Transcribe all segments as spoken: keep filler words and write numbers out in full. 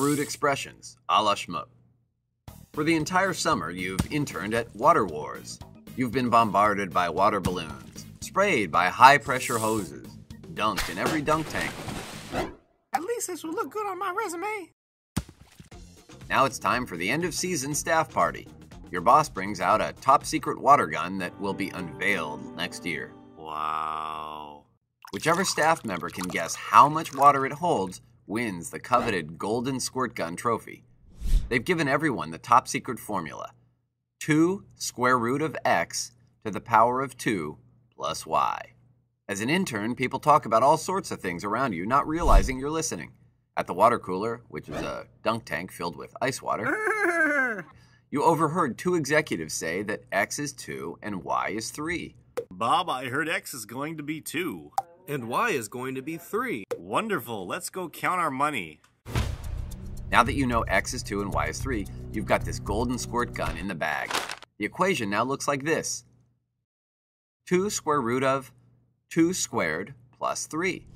root expressions, a la Shmoop. For the entire summer, you've interned at Water Wars. You've been bombarded by water balloons, sprayed by high-pressure hoses, dunked in every dunk tank. At least this will look good on my resume. Now it's time for the end-of-season staff party. Your boss brings out a top-secret water gun that will be unveiled next year. Wow. Whichever staff member can guess how much water it holds wins the coveted golden squirt gun trophy. They've given everyone the top-secret formula. two square root of x to the power of two plus y. As an intern, people talk about all sorts of things around you, not realizing you're listening. At the water cooler, which is a dunk tank filled with ice water, you overheard two executives say that x is two and y is three. Bob, I heard x is going to be two. And y is going to be three. Wonderful. Let's go count our money. Now that you know x is two and y is three, you've got this golden squirt gun in the bag. The equation now looks like this. two square root of two squared plus three.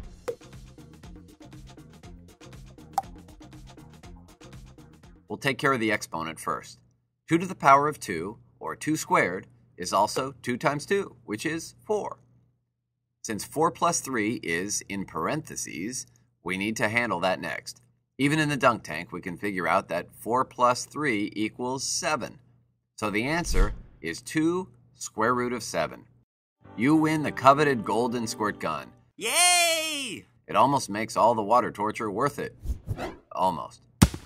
We'll take care of the exponent first. two to the power of two, or two squared, is also two times two, which is four. Since four plus three is in parentheses, we need to handle that next. Even in the dunk tank, we can figure out that four plus three equals seven. So the answer is two square root of seven. You win the coveted golden squirt gun. Yay! It almost makes all the water torture worth it. Almost.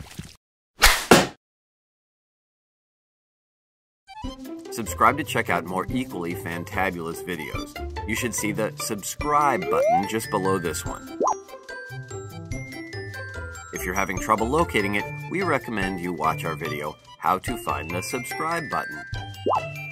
Subscribe to check out more equally fantabulous videos. You should see the subscribe button just below this one. If you're having trouble locating it, we recommend you watch our video, How to Find the Subscribe Button.